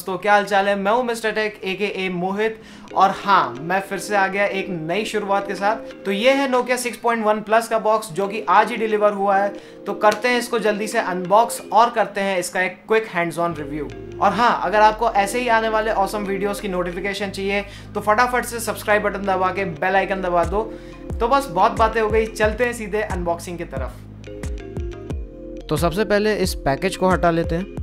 दोस्तों, क्या हाल चाल है। मैं हूं मिस्टर टेक AKA मोहित और हाँ, मैं फिर से आ गया एक नई शुरुआत के साथ। तो ये है Nokia 6.1 प्लस का बॉक्स जो कि आज ही डिलीवर हुआ है। तो करते हैं इसको जल्दी से अनबॉक्स और करते हैं इसका एक क्विक हैंड्स ऑन रिव्यू। और हाँ, अगर आपको ऐसे ही आने वाले ऑसम वीडियोस की नोटिफिकेशन चाहिए तो फटाफट से सब्सक्राइब बटन दबा के बेल आइकन दबा दो। तो बस बहुत बातें हो गई, चलते हैं सीधे अनबॉक्सिंग की तरफ। तो सबसे पहले इस पैकेज को हटा लेते हैं।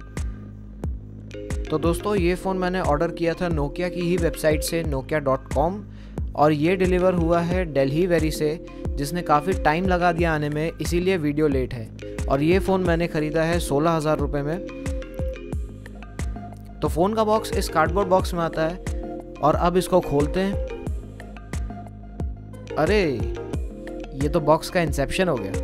तो दोस्तों, ये फ़ोन मैंने ऑर्डर किया था नोकिया की ही वेबसाइट से nokia.com और ये डिलीवर हुआ है दिल्ली वेरी से, जिसने काफ़ी टाइम लगा दिया आने में, इसीलिए वीडियो लेट है। और ये फ़ोन मैंने ख़रीदा है 16,000 रुपये में। तो फ़ोन का बॉक्स इस कार्डबोर्ड बॉक्स में आता है और अब इसको खोलते हैं। अरे ये तो बॉक्स का इंसेप्शन हो गया।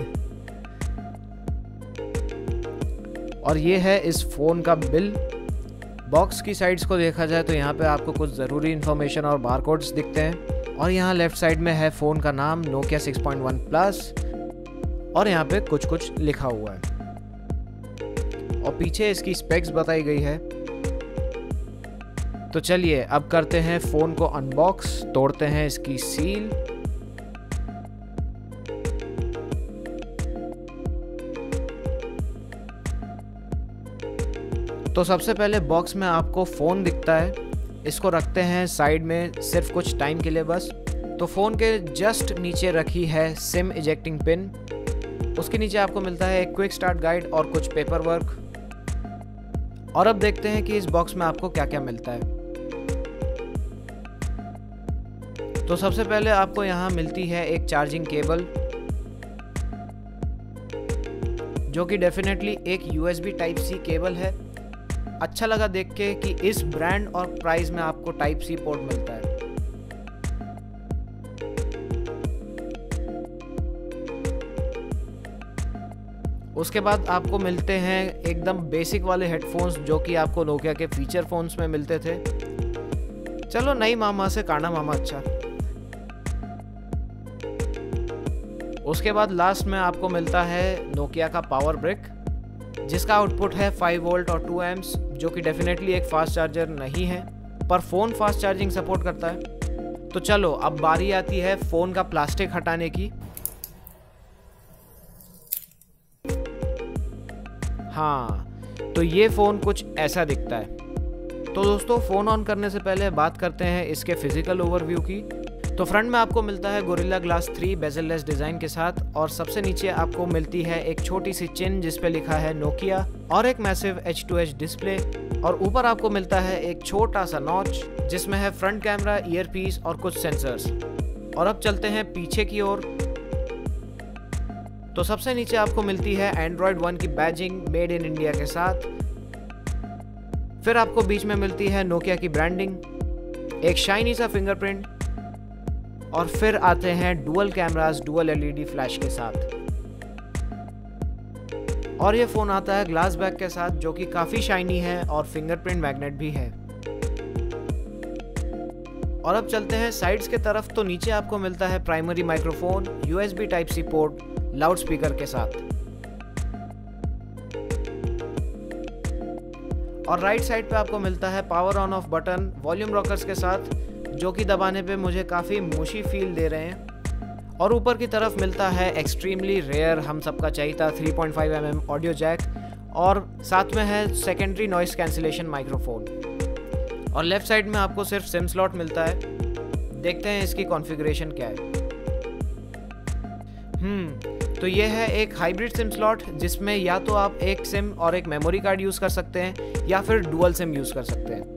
और ये है इस फ़ोन का बिल। बॉक्स की साइड्स को देखा जाए तो यहाँ पे आपको कुछ ज़रूरी इन्फॉर्मेशन और बारकोड्स दिखते हैं। और यहाँ लेफ़्ट साइड में है फ़ोन का नाम Nokia 6.1 प्लस और यहाँ पे कुछ कुछ लिखा हुआ है और पीछे इसकी स्पेक्स बताई गई है। तो चलिए अब करते हैं फ़ोन को अनबॉक्स, तोड़ते हैं इसकी सील। तो सबसे पहले बॉक्स में आपको फ़ोन दिखता है, इसको रखते हैं साइड में सिर्फ कुछ टाइम के लिए बस। तो फ़ोन के जस्ट नीचे रखी है सिम इजेक्टिंग पिन। उसके नीचे आपको मिलता है एक क्विक स्टार्ट गाइड और कुछ पेपर वर्क। और अब देखते हैं कि इस बॉक्स में आपको क्या क्या मिलता है। तो सबसे पहले आपको यहाँ मिलती है एक चार्जिंग केबल जो कि डेफिनेटली एक USB टाइप सी केबल है। अच्छा लगा देख के कि इस ब्रांड और प्राइस में आपको टाइप सी पोर्ट मिलता है। उसके बाद आपको मिलते हैं एकदम बेसिक वाले हेडफोन्स जो कि आपको नोकिया के फीचर फोन्स में मिलते थे। चलो, नई मामा से काना मामा अच्छा। उसके बाद लास्ट में आपको मिलता है नोकिया का पावर ब्रिक जिसका आउटपुट है 5 वोल्ट और 2 एम्प्स, जो कि डेफिनेटली एक फास्ट चार्जर नहीं है पर फ़ोन फास्ट चार्जिंग सपोर्ट करता है। तो चलो अब बारी आती है फ़ोन का प्लास्टिक हटाने की। हाँ, तो ये फ़ोन कुछ ऐसा दिखता है। तो दोस्तों, फ़ोन ऑन करने से पहले बात करते हैं इसके फिजिकल ओवरव्यू की। तो फ्रंट में आपको मिलता है गोरिल्ला ग्लास 3 बेजललेस डिज़ाइन के साथ और सबसे नीचे आपको मिलती है एक छोटी सी चिन्ह जिस पे लिखा है नोकिया और एक मैसिव H2H डिस्प्ले। और ऊपर आपको मिलता है एक छोटा सा नॉच जिसमें है फ्रंट कैमरा, ईयरपीस और कुछ सेंसर्स। और अब चलते हैं पीछे की ओर। तो सबसे नीचे आपको मिलती है Android One की बैजिंग मेड इन इंडिया के साथ। फिर आपको बीच में मिलती है नोकिया की ब्रांडिंग, एक शाइनी सा फिंगरप्रिंट और फिर आते हैं dual cameras dual LED flash के साथ। और ये फ़ोन आता है ग्लास बैक के साथ जो कि काफ़ी शाइनी है और फिंगरप्रिंट मैग्नेट भी है। और अब चलते हैं साइड्स के तरफ। तो नीचे आपको मिलता है primary microphone, USB type C port, loud speaker के साथ। और राइट साइड पे आपको मिलता है power on off button volume rockers के साथ जो कि दबाने पे मुझे काफ़ी मुशी फील दे रहे हैं। और ऊपर की तरफ मिलता है एक्सट्रीमली रेयर, हम सबका चाहिए था 3.5 mm ऑडियो जैक और साथ में है सेकेंडरी नॉइस कैंसिलेशन माइक्रोफोन। और लेफ्ट साइड में आपको सिर्फ सिम स्लॉट मिलता है। देखते हैं इसकी कॉन्फ़िगरेशन क्या है। तो ये है एक हाइब्रिड सिम स्लॉट जिसमें या तो आप एक सिम और एक मेमोरी कार्ड यूज़ कर सकते हैं या फिर डुअल सिम यूज़ कर सकते हैं।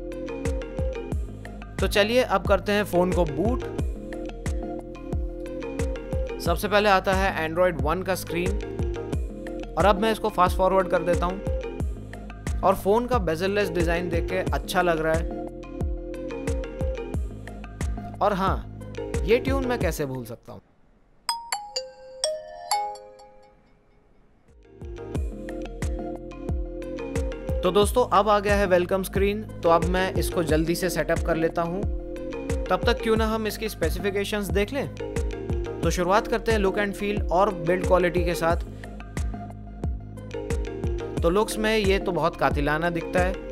तो चलिए अब करते हैं फ़ोन को बूट। सबसे पहले आता है Android One का स्क्रीन और अब मैं इसको फास्ट फॉरवर्ड कर देता हूं। और फ़ोन का बेजललेस डिज़ाइन देख के अच्छा लग रहा है। और हाँ, ये ट्यून मैं कैसे भूल सकता हूं। तो दोस्तों, अब आ गया है वेलकम स्क्रीन। तो अब मैं इसको जल्दी से सेटअप कर लेता हूं। तब तक क्यों ना हम इसकी स्पेसिफिकेशंस देख लें। तो शुरुआत करते हैं लुक एंड फील और बिल्ड क्वालिटी के साथ। तो लुक्स में ये तो बहुत कातिलाना दिखता है।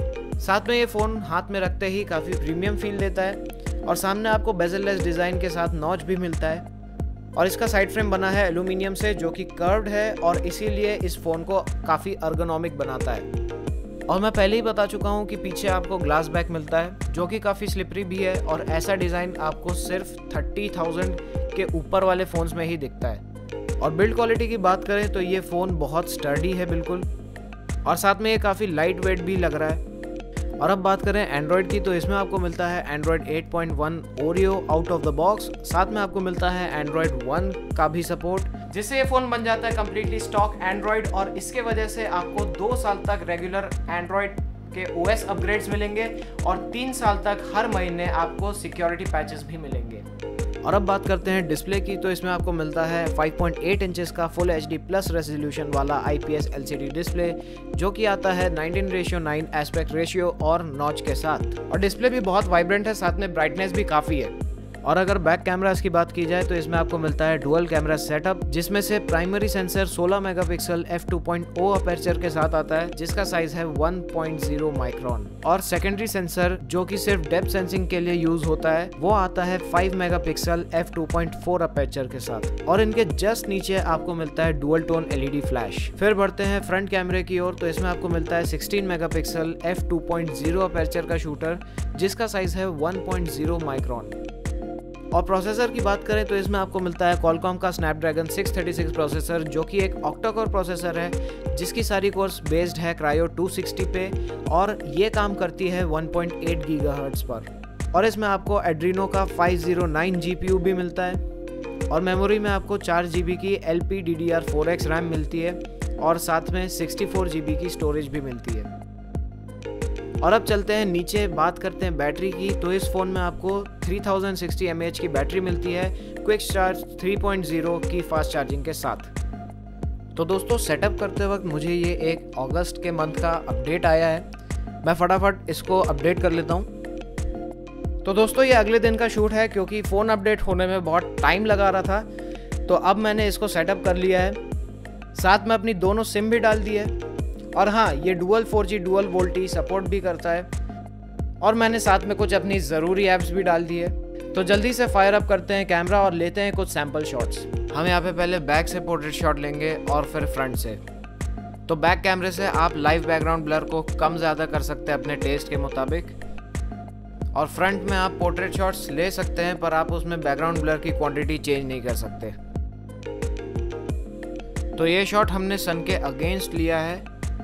साथ में ये फ़ोन हाथ में रखते ही काफ़ी प्रीमियम फील देता है और सामने आपको बेजललेस डिज़ाइन के साथ नॉच भी मिलता है और इसका साइड फ्रेम बना है एल्यूमिनियम से जो कि कर्व्ड है और इसीलिए इस फ़ोन को काफ़ी अर्गोनॉमिक बनाता है। और मैं पहले ही बता चुका हूँ कि पीछे आपको ग्लास बैक मिलता है जो कि काफ़ी स्लिपरी भी है और ऐसा डिज़ाइन आपको सिर्फ 30,000 के ऊपर वाले फ़ोन्स में ही दिखता है। और बिल्ड क्वालिटी की बात करें तो ये फ़ोन बहुत स्टर्डी है बिल्कुल, और साथ में ये काफ़ी लाइट वेट भी लग रहा है। और अब बात करें एंड्रॉयड की तो इसमें आपको मिलता है Android 8.1 Oreo out of the box, साथ में आपको मिलता है एंड्रॉयड 1 का भी सपोर्ट, जिससे ये फ़ोन बन जाता है कम्प्लीटली स्टॉक एंड्रॉयड और इसके वजह से आपको 2 साल तक रेगुलर एंड्रॉयड के OS अपग्रेड्स मिलेंगे और 3 साल तक हर महीने आपको सिक्योरिटी पैचेस भी मिलेंगे। और अब बात करते हैं डिस्प्ले की तो इसमें आपको मिलता है 5.8 इंचेस का फुल HD प्लस रेजोल्यूशन वाला IPS LCD डिस्प्ले जो कि आता है 19:9 एस्पेक्ट रेशियो और नॉच के साथ। और डिस्प्ले भी बहुत वाइब्रेंट है, साथ में ब्राइटनेस भी काफ़ी है। और अगर बैक कैमरास की बात की जाए तो इसमें आपको मिलता है डुअल कैमरा सेटअप, जिसमें से primary sensor 16 megapixel f2.0 aperture के साथ आता है जिसका साइज है 1.0 माइक्रोन, और सेकेंडरी सेंसर जो कि सिर्फ डेप्थ सेंसिंग के लिए यूज होता है वो आता है 5 मेगापिक्सल f2.4 अपर्चर के साथ। और इनके जस्ट नीचे आपको मिलता है डुअल टोन LED फ्लैश। फिर बढ़ते हैं फ्रंट कैमरे की ओर तो इसमें आपको मिलता है 16 मेगापिक्सल f2.0 अपर्चर का शूटर जिसका साइज है 1.0 माइक्रोन। और प्रोसेसर की बात करें तो इसमें आपको मिलता है Qualcomm का Snapdragon 636 प्रोसेसर जो कि एक ऑक्टा-कोर प्रोसेसर है जिसकी सारी कोर्स बेस्ड है Cryo 260 पे और ये काम करती है 1.8 गीगाहर्ट्ज़ पर। और इसमें आपको Adreno का 509 GPU भी मिलता है और मेमोरी में आपको 4 GB की LPDDR4X रैम मिलती है और साथ में 64 GB की स्टोरेज भी मिलती है। और अब चलते हैं नीचे, बात करते हैं बैटरी की तो इस फ़ोन में आपको 3060 mAh की बैटरी मिलती है क्विक चार्ज 3.0 की फास्ट चार्जिंग के साथ। तो दोस्तों सेटअप करते वक्त मुझे ये एक अगस्त के मंथ का अपडेट आया है, मैं फटाफट इसको अपडेट कर लेता हूँ। तो दोस्तों ये अगले दिन का शूट है क्योंकि फ़ोन अपडेट होने में बहुत टाइम लगा रहा था, तो अब मैंने इसको सेटअप कर लिया है, साथ में अपनी दोनों सिम भी डाल दी है और हाँ ये dual 4G dual VoLTE support भी करता है और मैंने साथ में कुछ अपनी ज़रूरी ऐप्स भी डाल दी है। तो जल्दी से फायर अप करते हैं कैमरा और लेते हैं कुछ सैम्पल शॉट्स। हम यहाँ पे पहले बैक से पोर्ट्रेट शॉट लेंगे और फिर फ्रंट से। तो बैक कैमरे से आप लाइव बैकग्राउंड ब्लर को कम ज़्यादा कर सकते हैं अपने टेस्ट के मुताबिक, और फ्रंट में आप पोर्ट्रेट शॉट्स ले सकते हैं पर आप उसमें बैकग्राउंड ब्लर की क्वांटिटी चेंज नहीं कर सकते। तो ये शॉट हमने सन के अगेंस्ट लिया है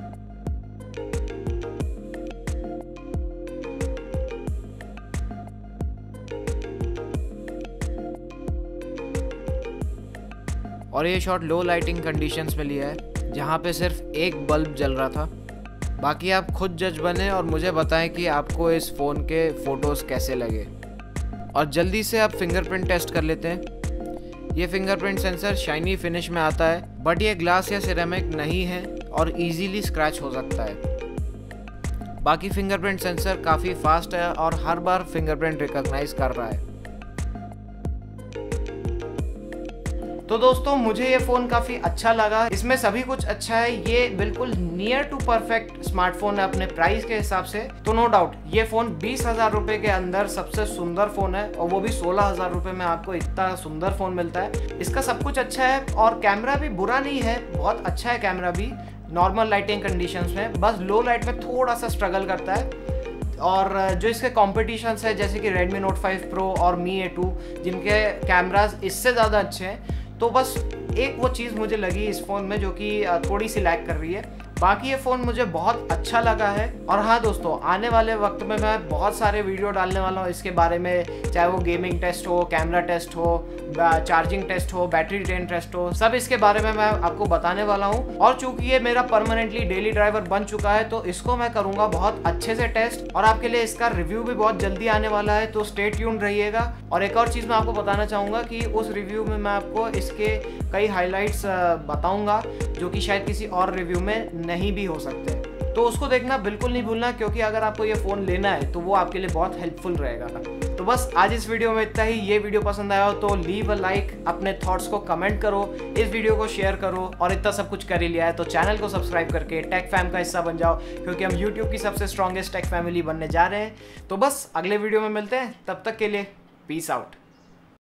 और ये शॉट लो लाइटिंग कंडीशंस में लिया है जहाँ पे सिर्फ एक बल्ब जल रहा था। बाकी आप खुद जज बने और मुझे बताएं कि आपको इस फ़ोन के फ़ोटोज़ कैसे लगे। और जल्दी से आप फिंगरप्रिंट टेस्ट कर लेते हैं। ये फिंगरप्रिंट सेंसर शाइनी फिनिश में आता है बट ये ग्लास या सिरेमिक नहीं है और इजीली स्क्रैच हो सकता है। बाकी फिंगरप्रिंट सेंसर काफ़ी फास्ट है और हर बार फिंगरप्रिंट रिकॉग्नाइज कर रहा है। तो दोस्तों मुझे ये फ़ोन काफ़ी अच्छा लगा, इसमें सभी कुछ अच्छा है। ये बिल्कुल नियर टू परफेक्ट स्मार्टफोन है अपने प्राइस के हिसाब से। तो नो डाउट ये फ़ोन 20,000 रुपये के अंदर सबसे सुंदर फ़ोन है और वो भी 16,000 रुपये में आपको इतना सुंदर फ़ोन मिलता है। इसका सब कुछ अच्छा है और कैमरा भी बुरा नहीं है, बहुत अच्छा है कैमरा भी नॉर्मल लाइटिंग कंडीशंस में, बस लो लाइट में थोड़ा सा स्ट्रगल करता है। और जो इसके कॉम्पिटिशन्स है जैसे कि Redmi Note 5 Pro और Mi A2 जिनके कैमराज इससे ज़्यादा अच्छे हैं, तो बस एक वो चीज़ मुझे लगी इस फ़ोन में जो कि थोड़ी सी लैग कर रही है। बाकी ये फ़ोन मुझे बहुत अच्छा लगा है। और हाँ दोस्तों आने वाले वक्त में मैं बहुत सारे वीडियो डालने वाला हूँ इसके बारे में, चाहे वो गेमिंग टेस्ट हो, कैमरा टेस्ट हो, चार्जिंग टेस्ट हो, बैटरी ड्रेन टेस्ट हो, सब इसके बारे में मैं आपको बताने वाला हूँ। और चूंकि ये मेरा परमानेंटली डेली ड्राइवर बन चुका है तो इसको मैं करूँगा बहुत अच्छे से टेस्ट और आपके लिए इसका रिव्यू भी बहुत जल्दी आने वाला है, तो स्टे ट्यून्ड रहिएगा। और एक और चीज़ मैं आपको बताना चाहूँगा कि उस रिव्यू में मैं आपको इसके कई हाईलाइट्स बताऊँगा जो कि शायद किसी और रिव्यू में नहीं भी हो सकते, तो उसको देखना बिल्कुल नहीं भूलना, क्योंकि अगर आपको ये फ़ोन लेना है तो वो आपके लिए बहुत हेल्पफुल रहेगा। तो बस आज इस वीडियो में इतना ही। ये वीडियो पसंद आया हो तो लीव अ लाइक, अपने थॉट्स को कमेंट करो, इस वीडियो को शेयर करो, और इतना सब कुछ कर ही लिया है तो चैनल को सब्सक्राइब करके टेक फैम का हिस्सा बन जाओ, क्योंकि हम यूट्यूब की सबसे स्ट्रॉन्गेस्ट टेक फैमिली बनने जा रहे हैं। तो बस अगले वीडियो में मिलते हैं, तब तक के लिए पीस आउट।